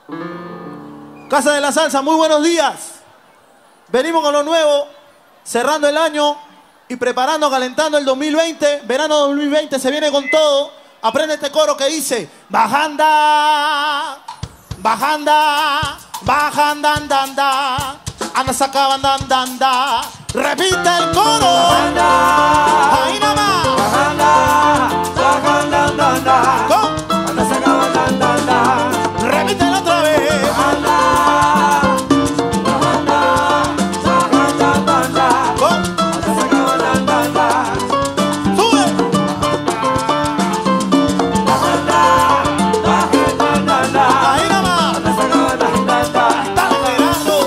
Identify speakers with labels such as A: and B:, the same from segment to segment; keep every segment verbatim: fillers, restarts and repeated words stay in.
A: Casa de la Salsa, muy buenos días. Venimos con lo nuevo, cerrando el año y preparando, calentando el dos mil veinte. Verano dos mil veinte se viene con todo. Aprende este coro que dice: bajanda, bajanda, bajanda, andanda, anda saca anda, anda. Repite el coro. Bajanda, ahí nada más.
B: Bajanda, bajanda, andanda,
A: ¿Cómo?
B: anda saca anda, anda.
A: Repítelo otra vez.
B: Bajanda, bajanda, bajanda, andanda,
A: ¿Cómo?
B: anda saca anda, anda.
A: Sube.
B: Bajanda, bajanda, andanda,
A: Ahí nada más.
B: anda saca anda, anda.
A: Dale, Gerardo.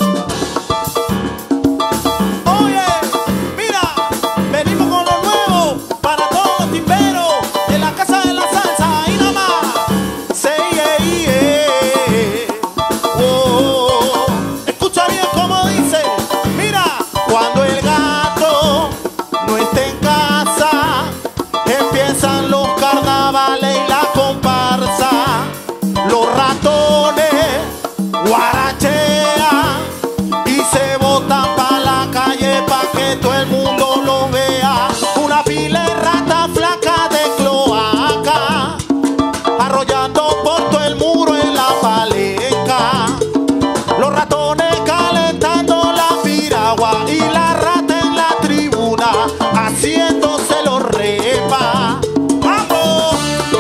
A: Oye, mira, venimos con lo nuevo para todos los timberos de la Casa de la Salsa. Ahí nada más. Say, yeah, yeah. Oh, escucha bien cómo dice. Mira, cuando el gato no esté en casa, empiezan los carnavales y la comparsa. Los ratones guarachean y se botan pa' la calle pa' que todo el mundo lo vea. Una pila de rata flaca de cloaca, arrollando por todo el muro en la palenca. Los ratones calentando la piragua y la rata en la tribuna haciéndose los repa. ¡Vamos!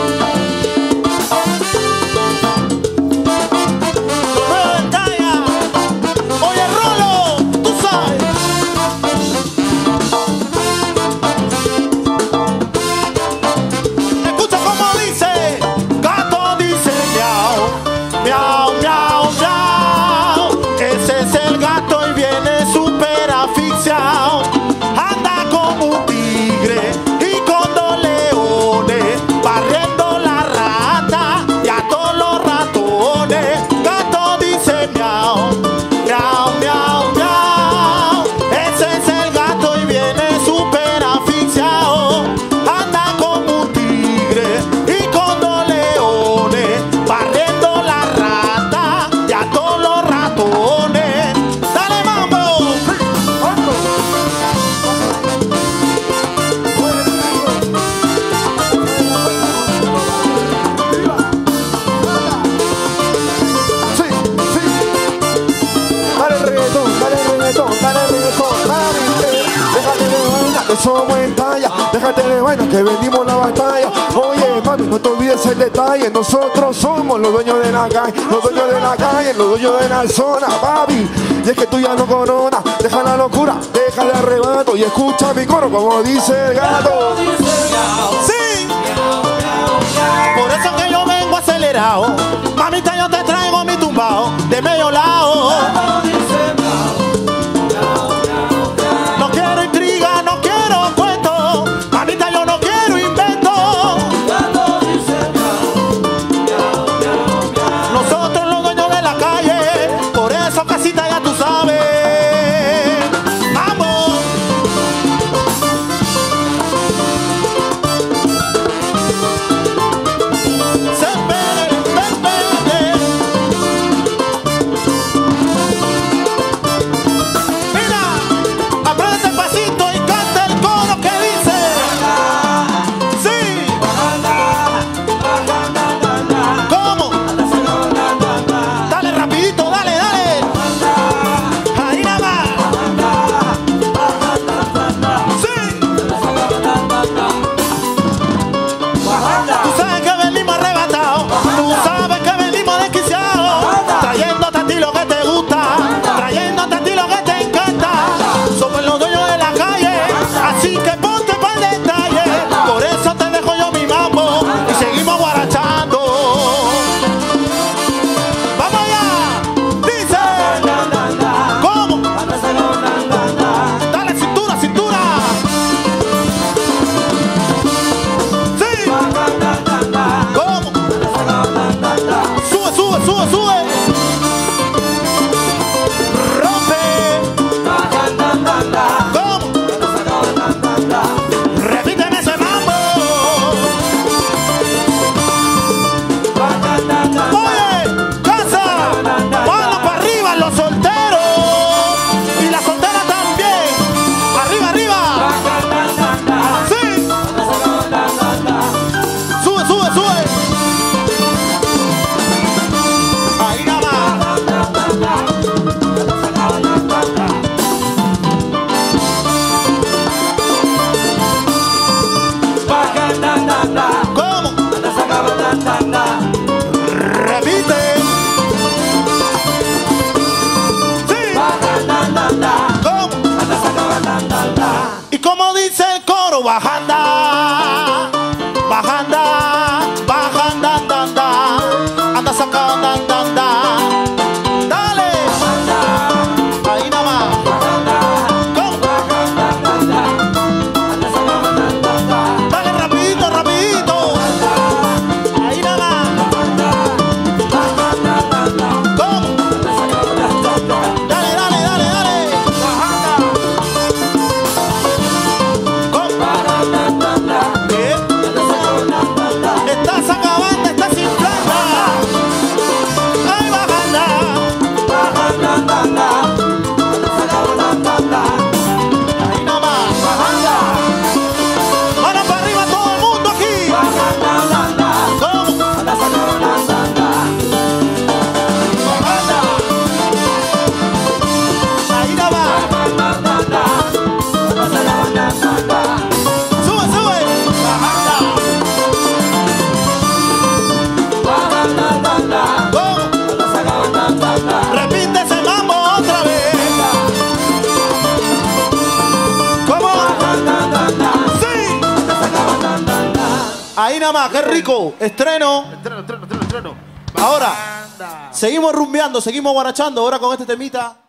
A: Nueva Ventaya. Oye, Rolo, tú sabes. Escucha cómo dice. Gato dice miau, miau, miau, miau. Ese es el gato y viene súper asfixiado. Anda como un tigre y con dos leones, barriendo la rata y a todos los ratones. Gato dice miau, miau, miau, miau. Ese es el gato y viene súper asfixiado. Anda como un tigre y con dos leones, barriendo la rata y a todos los ratones. Dale, mambo.
B: Sí, sí. Dale reggaetón, dale reggaetón, dale reggaetón, dale. Déjate de vaina, que somos en talla. Déjate de vaina, que vendimos la batalla. Oye, mami, no te olvides el detalle. Nosotros somos los dueños de la calle, los dueños de la calle, los dueños de la zona, papi. Y es que tú ya no coronas. Deja la locura, deja el arrebato y escucha mi coro como dice el gato.
A: Sí. Por eso que yo vengo acelerado. Mamita, yo te traigo mi tumbao de medio lado. No quiero intriga, no quiero cuento. Mamita, yo no quiero invento. Nosotros los dueños de la calle, por eso casita ya tú sabes. Vamos. Se pere, se pere. Mira, aprende este pasito y canta el coro que dice. Sí. ¿Cómo? Dale rapidito, dale, dale. Ahí nada más. Sí. Tú sabes que venimos arrebatados. Tú sabes que venimos desquiciados. Trayéndote a ti lo que te gusta. Trayéndote a ti lo que te encanta. Somos los dueños de la calle. Así que ponte para el detalle. Por eso te dejo yo mi mambo. Y seguimos guarachando. ¡Vamos allá! Dice. ¿Cómo? Dale cintura, cintura. Sí. ¿Cómo? Sube, sube, sube, sube. Rompe. ¿Cómo? Repíteme ese mambo. Oye, bajanda, bajanda, bajanda, anda, anda, anda sacado, anda, anda, anda. Dale, ahí nada más. Dale rapidito, rapidito. Ahí nada más. ¿Cómo? Dale, dale, dale, dale. ¿Cómo? ¿Qué? Estás acabando, estás inflando. Ay, bajanda. Ahí nada más. Mano para arriba todo el mundo aquí. ¿Cómo? Bajanda. Ahí nada más. Sube, sube. Bajanda. ¿Cómo? Repite ese mambo otra vez. ¿Cómo? Sí. Ahí nada más, qué rico. Estreno.
B: Estreno, estreno, estreno, estreno.
A: Ahora, seguimos rumbeando, seguimos guarachando ahora con este temita.